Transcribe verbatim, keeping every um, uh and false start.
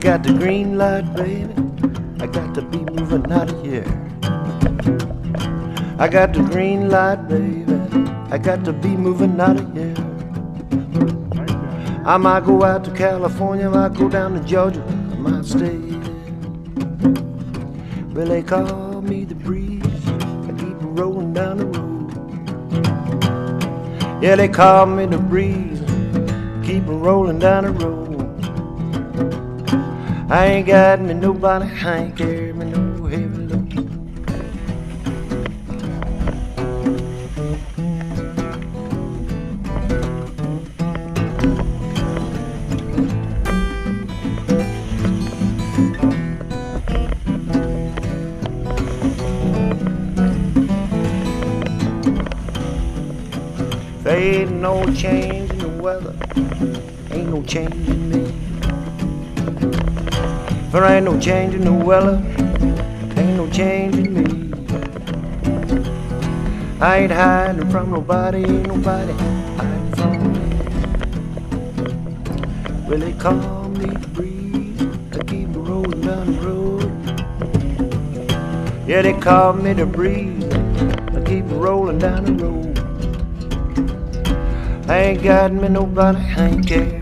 got the green light, baby. I got to be moving out of here. I got the green light, baby. I got to be moving out of here. I might go out to California, I might go down to Georgia, I might stay. Well, they call me the breeze, I keep rolling down the road. Yeah, they call me the breeze, keep rolling down the road. I ain't got me nobody, I ain't carrying me no heavy load. There ain't no change in the weather, ain't no change in me. There ain't no change in the weather, ain't no change in me. I ain't hiding from nobody, ain't nobody hiding from me. Well, they call me the breeze, I keep rolling down the road. Yeah, they call me the breeze, I keep rolling down the road. I ain't got me nobody, I ain't care.